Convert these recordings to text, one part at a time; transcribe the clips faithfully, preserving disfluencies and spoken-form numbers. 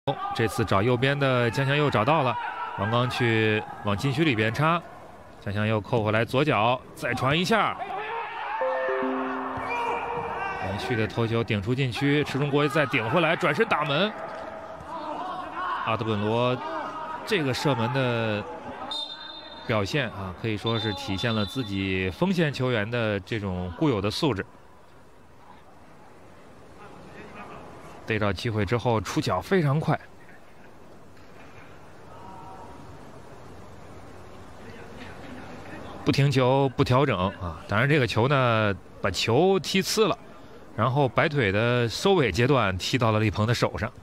这次找右边的江祥佑找到了，王刚去往禁区里边插，江祥佑扣回来左脚再传一下，连续的头球顶出禁区，池中国再顶回来转身打门。阿德本罗这个射门的表现啊，可以说是体现了自己锋线球员的这种固有的素质。 逮到机会之后，出脚非常快，不停球不调整啊！当然，这个球呢，把球踢呲了，然后摆腿的收尾阶段踢到了李鹏的手上。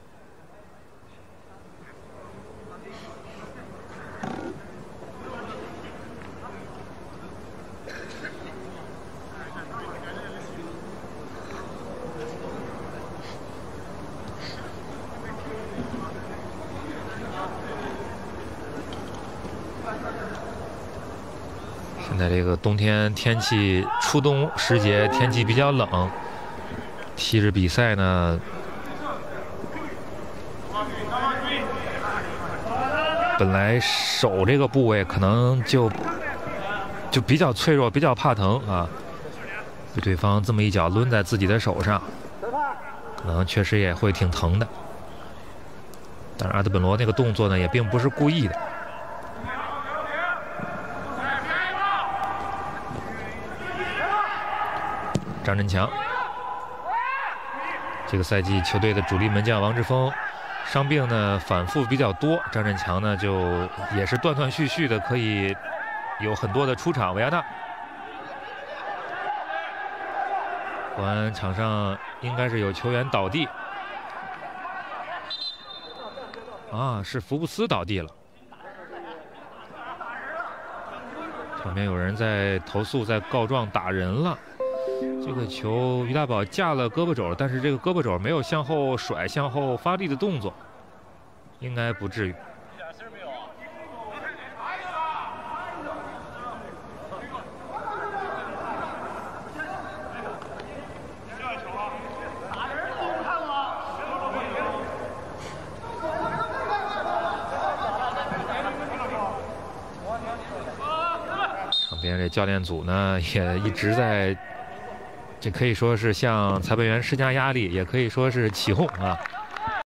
现在这个冬天天气初冬时节，天气比较冷，踢着比赛呢，本来手这个部位可能就就比较脆弱，比较怕疼啊。被对方这么一脚抡在自己的手上，可能确实也会挺疼的。但是阿德本罗那个动作呢，也并不是故意的。 张振强，这个赛季球队的主力门将王志峰伤病呢反复比较多，张振强呢就也是断断续续的可以有很多的出场。维亚纳，国安场上应该是有球员倒地，啊，是福布斯倒地了。场边有人在投诉，在告状打人了。 这个球，于大宝架了胳膊肘，但是这个胳膊肘没有向后甩、向后发力的动作，应该不至于。场边这教练组呢，也一直在。 这可以说是向裁判员施加压力，也可以说是起哄啊。